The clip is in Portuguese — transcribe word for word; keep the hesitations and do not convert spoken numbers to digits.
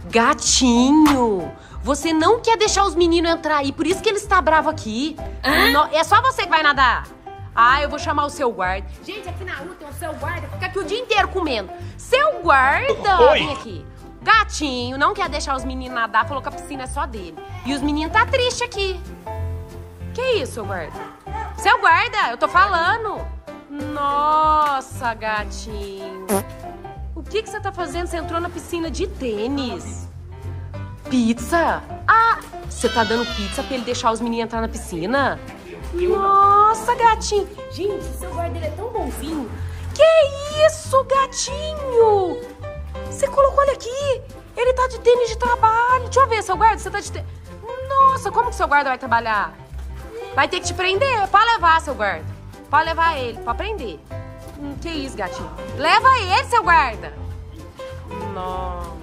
Gatinho, você não quer deixar os meninos entrar aí, por isso que ele está bravo aqui. No, é só você que vai nadar. Ah, eu vou chamar o seu guarda. Gente, aqui na rua tem o seu guarda, fica aqui o dia inteiro comendo. Seu guarda, Oi. vem aqui. Gatinho, não quer deixar os meninos nadar, falou que a piscina é só dele. E os meninos tá triste aqui. Que isso, seu guarda? Seu guarda, eu tô falando. Nossa, gatinho. O que que você tá fazendo? Você entrou na piscina de tênis. Pizza? Ah, você tá dando pizza pra ele deixar os meninos entrar na piscina? Nossa, gatinho. Gente, seu guarda ele é tão bonzinho. Que isso, gatinho? Você colocou, olha aqui. Ele tá de tênis de trabalho. Deixa eu ver, seu guarda, você tá de tênis. Nossa, como que seu guarda vai trabalhar? Vai ter que te prender. Pode levar, seu guarda. Pode levar ele, pode prender. Hum, que isso, gatinho? Leva ele, seu guarda. Nossa.